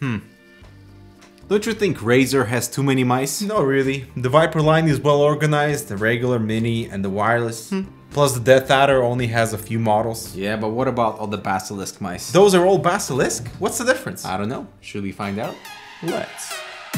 Don't you think Razer has too many mice? Not really. The Viper line is well organized, the regular, mini, and the wireless. Plus the Death Adder only has a few models. Yeah, but what about all the Basilisk mice? Those are all Basilisk? What's the difference? I don't know. Should we find out? Let's.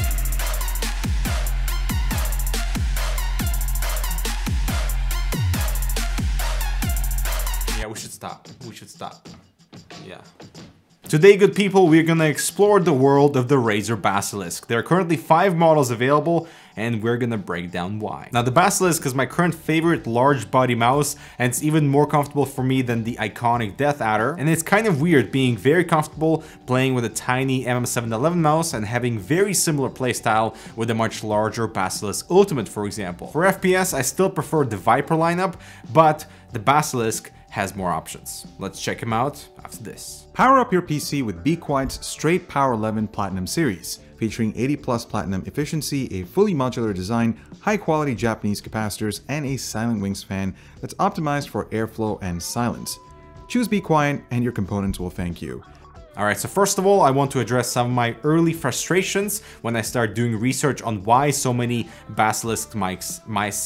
Yeah, we should stop. We should stop. Yeah. Today, good people, we're gonna explore the world of the Razer Basilisk. There are currently 5 models available, and we're gonna break down why. Now, the Basilisk is my current favorite large body mouse, and it's even more comfortable for me than the iconic Death Adder. And it's kind of weird being very comfortable playing with a tiny MM711 mouse and having very similar playstyle with a much larger Basilisk Ultimate, for example. For FPS, I still prefer the Viper lineup, but the Basilisk has more options. Let's check him out after this. Power up your PC with Be Quiet's Straight Power 11 Platinum series, featuring 80+ platinum efficiency, a fully modular design, high-quality Japanese capacitors, and a Silent Wings fan that's optimized for airflow and silence. Choose Be Quiet and your components will thank you. Alright, so first of all, I want to address some of my early frustrations when I started doing research on why so many Basilisk mice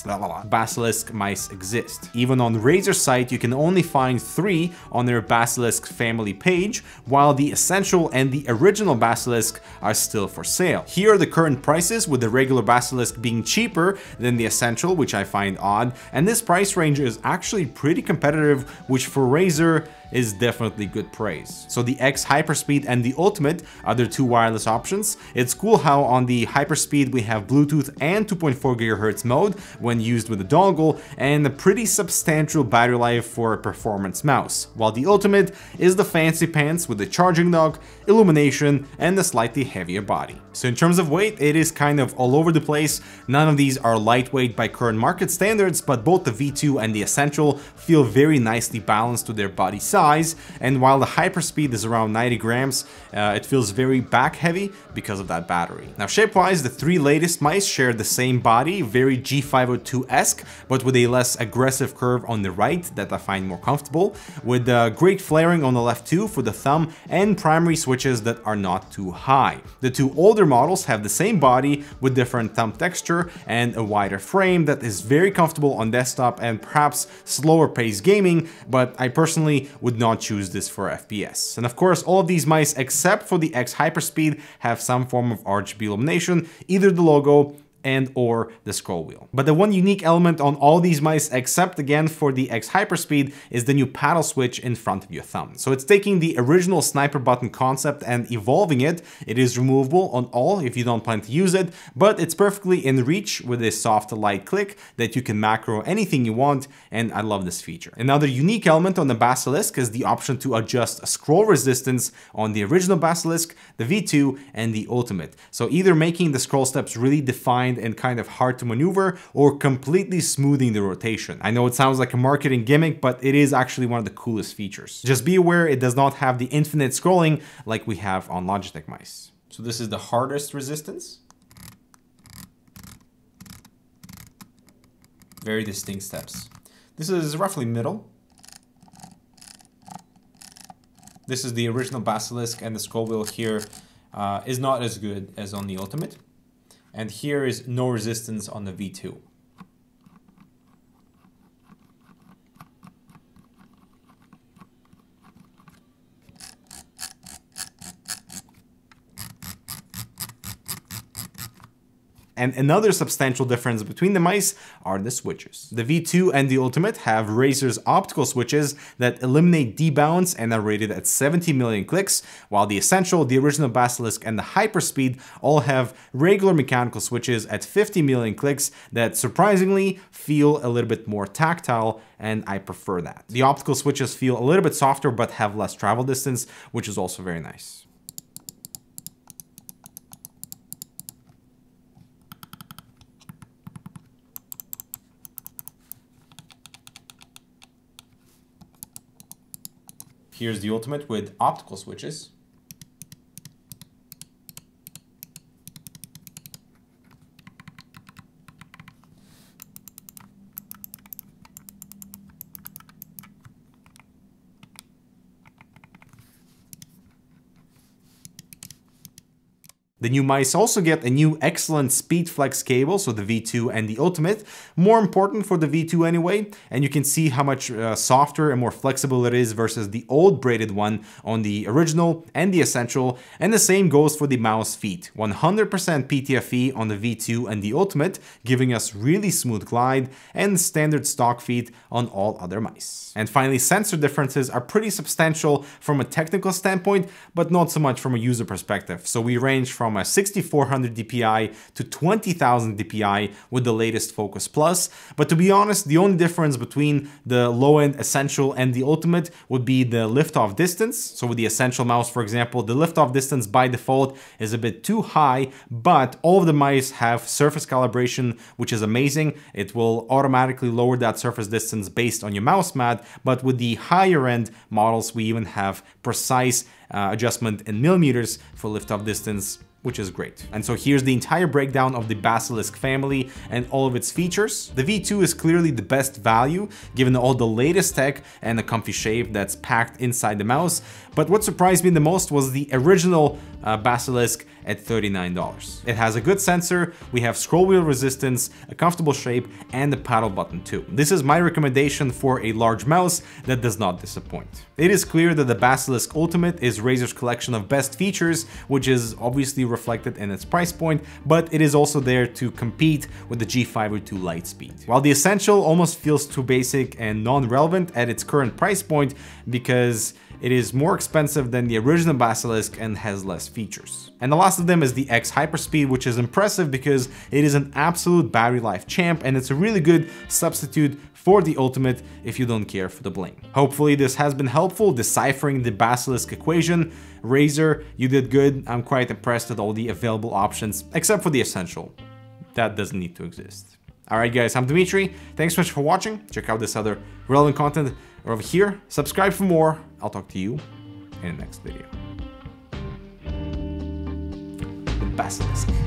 exist. Even on Razer's site, you can only find 3 on their Basilisk family page, while the Essential and the original Basilisk are still for sale. Here are the current prices, with the regular Basilisk being cheaper than the Essential, which I find odd, and this price range is actually pretty competitive, which for Razer is definitely good praise. So the X Hyperspeed and the Ultimate are their 2 wireless options. It's cool how on the Hyperspeed we have Bluetooth and 2.4 GHz mode when used with a dongle, and a pretty substantial battery life for a performance mouse, while the Ultimate is the fancy pants with the charging dock, illumination, and a slightly heavier body. So in terms of weight, it is kind of all over the place. None of these are lightweight by current market standards, but both the V2 and the Essential feel very nicely balanced to their body size, and while the Hyperspeed is around 90 grams, it feels very back heavy because of that battery. Now, shape-wise, the 3 latest mice share the same body, very G502-esque, but with a less aggressive curve on the right that I find more comfortable, with great flaring on the left too for the thumb, and primary switches that are not too high. The 2 older models have the same body with different thumb texture and a wider frame that is very comfortable on desktop and perhaps slower paced gaming, but I personally would not choose this for FPS. And of course, all of these mice except for the X Hyperspeed have some form of RGB illumination, either the logo and or the scroll wheel. But the one unique element on all these mice, except again for the X Hyperspeed, is the new paddle switch in front of your thumb. So it's taking the original sniper button concept and evolving it. It is removable on all if you don't plan to use it, but it's perfectly in reach with a soft light click that you can macro anything you want, and I love this feature. Another unique element on the Basilisk is the option to adjust scroll resistance on the original Basilisk, the V2, and the Ultimate. So either making the scroll steps really defined and kind of hard to maneuver, or completely smoothing the rotation. I know it sounds like a marketing gimmick, but it is actually one of the coolest features. Just be aware it does not have the infinite scrolling like we have on Logitech mice. So this is the hardest resistance. Very distinct steps. This is roughly middle. This is the original Basilisk, and the scroll wheel here is not as good as on the Ultimate. And here is no resistance on the V2. And another substantial difference between the mice are the switches. The V2 and the Ultimate have Razer's optical switches that eliminate debounce and are rated at 70 million clicks, while the Essential, the original Basilisk, and the Hyperspeed all have regular mechanical switches at 50 million clicks that surprisingly feel a little bit more tactile, and I prefer that. The optical switches feel a little bit softer but have less travel distance, which is also very nice. Here's the Ultimate with optical switches. The new mice also get a new excellent speed flex cable, so the V2 and the Ultimate, more important for the V2 anyway, and you can see how much softer and more flexible it is versus the old braided one on the original and the Essential, and the same goes for the mouse feet. 100% PTFE on the V2 and the Ultimate, giving us really smooth glide, and standard stock feet on all other mice. And finally, sensor differences are pretty substantial from a technical standpoint, but not so much from a user perspective. So we range from a 6400 DPI to 20,000 DPI with the latest Focus Plus. But to be honest, the only difference between the low-end Essential and the Ultimate would be the liftoff distance. So with the Essential mouse, for example, the liftoff distance by default is a bit too high, but all of the mice have surface calibration, which is amazing. It will automatically lower that surface distance based on your mouse mat, but with the higher end models, we even have precise adjustment in millimeters for liftoff distance, which is great. And so here's the entire breakdown of the Basilisk family and all of its features. The V2 is clearly the best value given all the latest tech and the comfy shape that's packed inside the mouse. But what surprised me the most was the original Basilisk at $39. It has a good sensor, we have scroll wheel resistance, a comfortable shape, and the paddle button too. This is my recommendation for a large mouse that does not disappoint. It is clear that the Basilisk Ultimate is Razer's collection of best features, which is obviously reflected in its price point, but it is also there to compete with the G502 Lightspeed. While the Essential almost feels too basic and non-relevant at its current price point because it is more expensive than the original Basilisk and has less features. And the last of them is the X Hyperspeed, which is impressive because it is an absolute battery life champ and it's a really good substitute for the Ultimate if you don't care for the bling. Hopefully this has been helpful deciphering the Basilisk equation. Razer, you did good. I'm quite impressed with all the available options, except for the Essential. That doesn't need to exist. Alright guys, I'm Dimitri. Thanks so much for watching. Check out this other relevant content over here. Subscribe for more. I'll talk to you in the next video. The Basilisk.